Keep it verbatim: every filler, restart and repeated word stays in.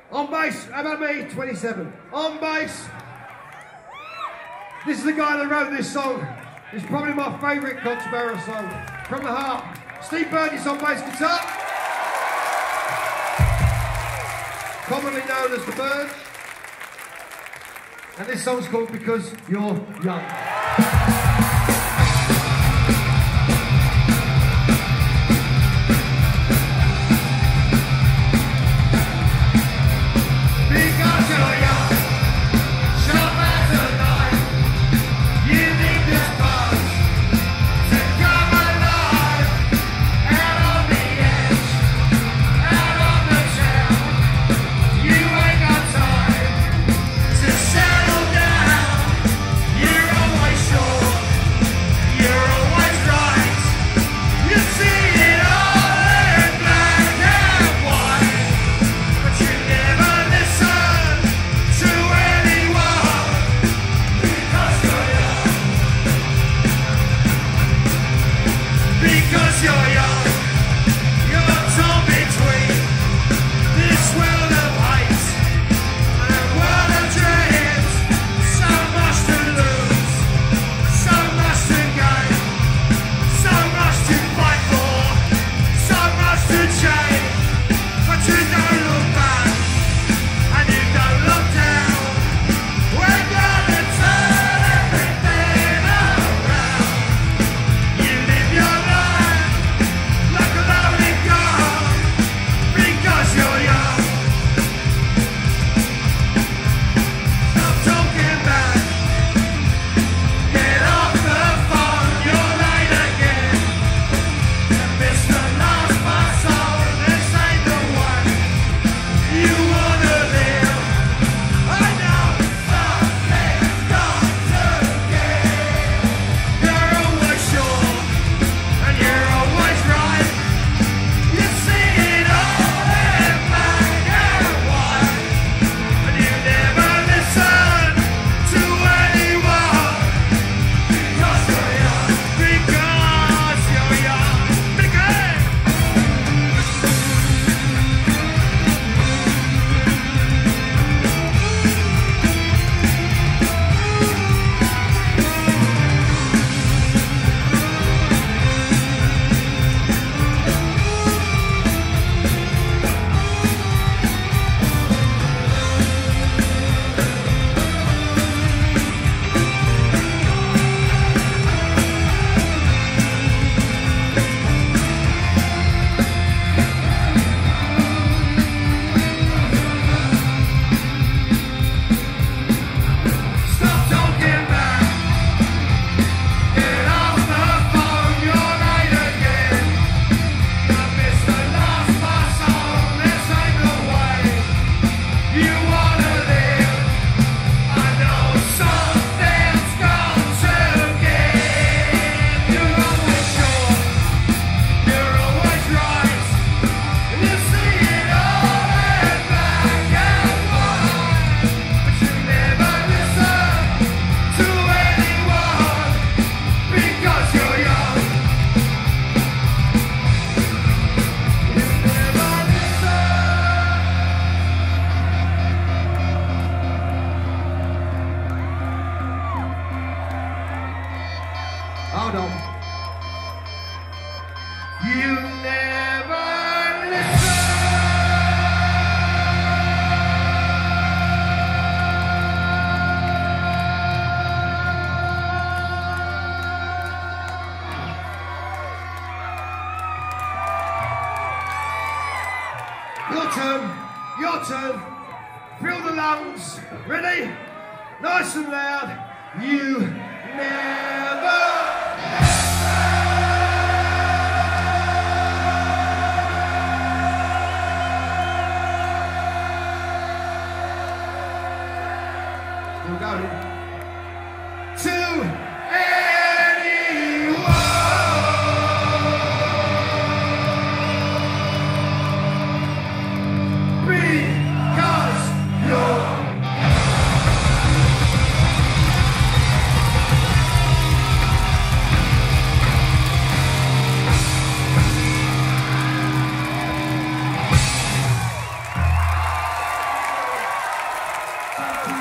On bass, how about me? twenty-seven. On bass. This is the guy that wrote this song. It's probably my favourite Sparrer song. From the heart. Steve Burgess on bass guitar. Commonly known as the Bird. And this song's called Because You're Young. Hold on. You never listen. Your turn. Your turn. Fill the lungs. Ready? Nice and loud. You never. Still going. To anyone. Because you're. Thank you.